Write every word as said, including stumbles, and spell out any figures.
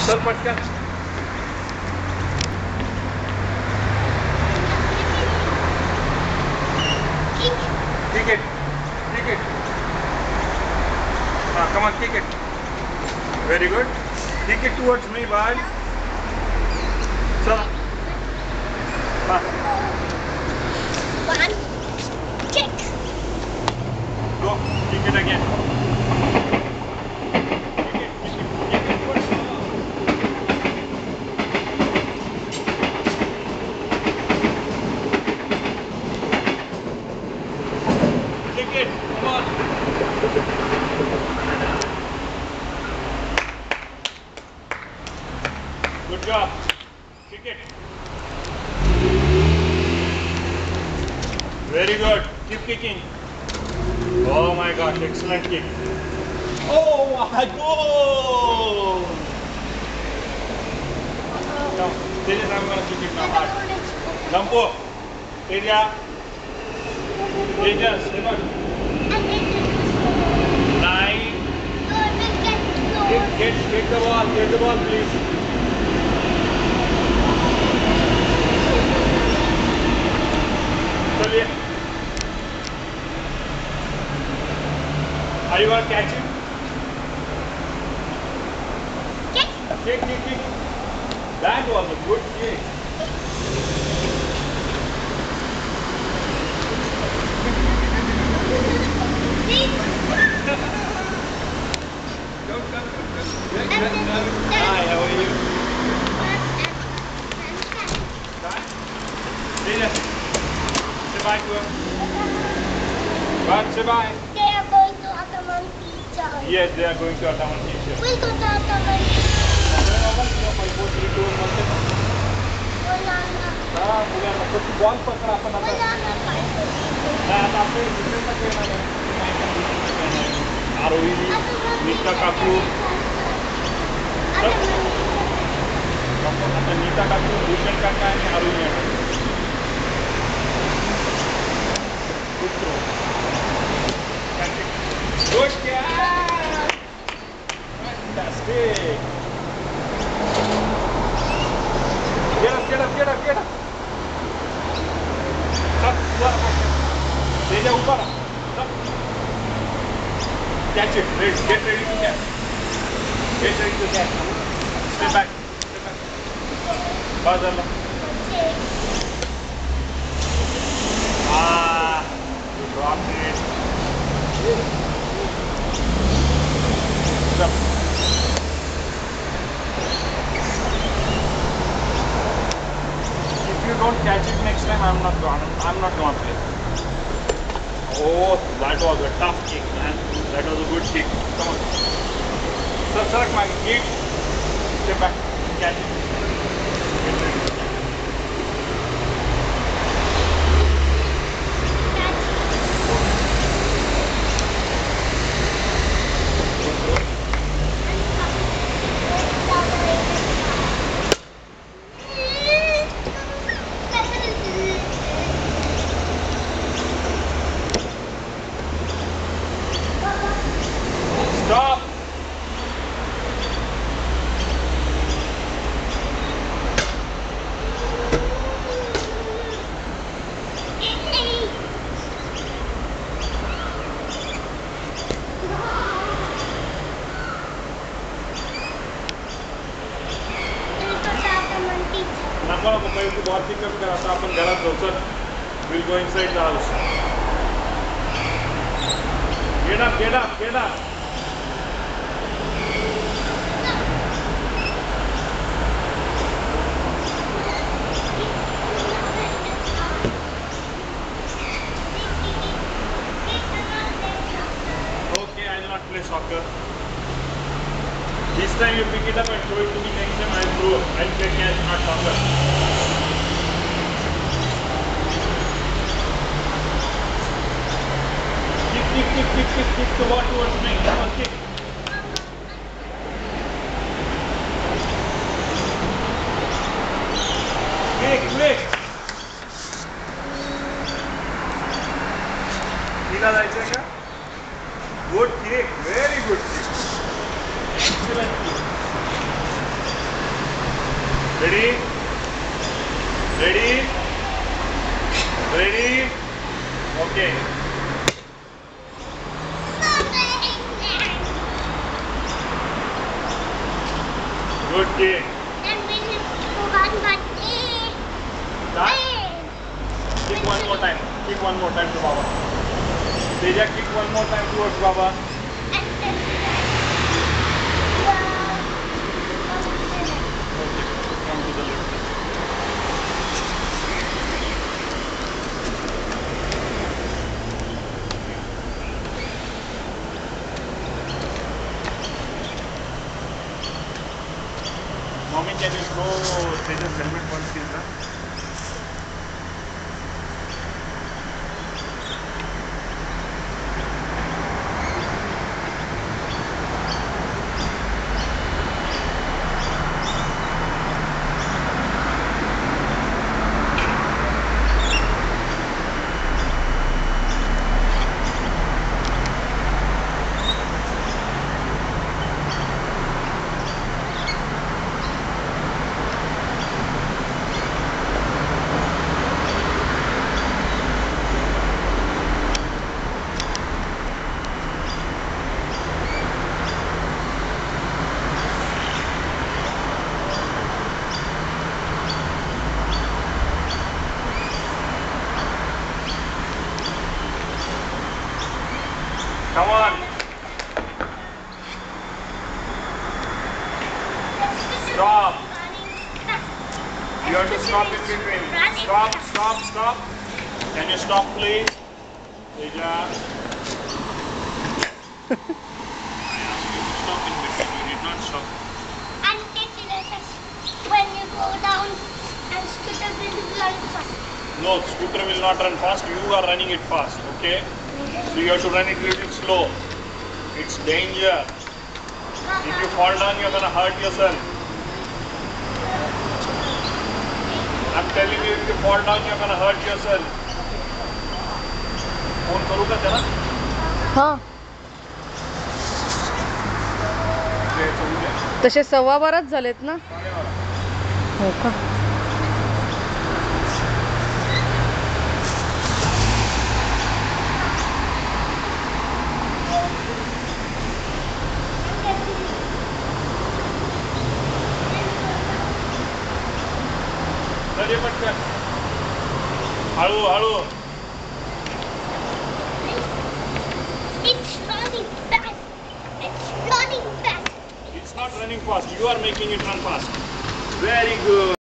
चल पटकन. Kick it. Kick it. Ah, come on, kick it. Very good. Kick it towards me, bye. Chalo. Ah. One. Kick. Go. Kick it again. Good job. Kick it. Very good. Keep kicking. Oh my gosh, excellent kick. Oh my goal! Now, Tejas, I'm gonna kick it now hard. Lampo. Tejas. Tejas, come on. Nine. Get, get, get the ball. Get the ball, please. Are you going to catch him? Kick. Kick, kick, kick. That was a good kick. Come, come, come, come. Good, good, good. Hi, how are you? Bye. Tejas, say bye to him. Bye, say bye. They are going to Ottoman teacher. Yes, they are going to Ottoman teacher. We'll go to Ottoman teacher. Wala na. Ah, wala na. Kasi ball pagka pa na. Wala na tayo. Ah, tapos dito na kayo na. Arohi, Nita Kaku. Kaku आता Nita Kaku, Bhushan Kaka आणि Arohi. Good throw. Good catch! Fantastic! Get up, get up, get up, get up! Up, ऊपर Tejas ऊपर up. Catch it, ready, get ready to catch. Get ready to catch. Stay back, stay back. Bazala. Ah, you dropped it. Stop. If you don't catch it next time, I'm not gonna. I'm not gonna play. Oh, that was a tough kick, man. That was a good kick. Come on. Sir, sir, my kick. Step back. Catch it. Get ready. Stop! नको नको पहिले तू ball pickup कर आता आपण घरात जाऊ चल will go inside the house get up get up get up Okay, I will not play soccer. This time you pick it up and throw it to me. Next time I'll throw. I'll play catch, not soccer. Kick, kick, kick, kick, kick, kick the ball towards me. Come on, kick. Kick, quick. Hila जायचं का? Good kick, very good kick. Excellent kick. Ready? Ready? Ready? Okay. Good kick. Then we will go one by eight. Start. Kick one more time. Kick one more time to Baba. Teja, kick one more time towards Baba. And then Okay. Come to the left side. Mommy, can you throw Teja's helmet once he's done? Come on. Stop. You have to stop in between. Stop, stop, stop. Can you stop, please? Teja. I asked you to stop in between. You did not stop. and Tejas, when you go down and scooter will run fast. No, scooter will not run fast. You are running it fast, okay? So you have to run it a little slow. It's danger. If you fall down, you're gonna hurt yourself. I'm telling you, if you fall down, you're gonna hurt yourself. Phone करू का त्याला? हां तसे सव्वा बाराच झालेत ना हो का चल ये पटकन. हळू हळू. It's running fast. It's running fast. It's not running fast. You are making it run fast. Very good.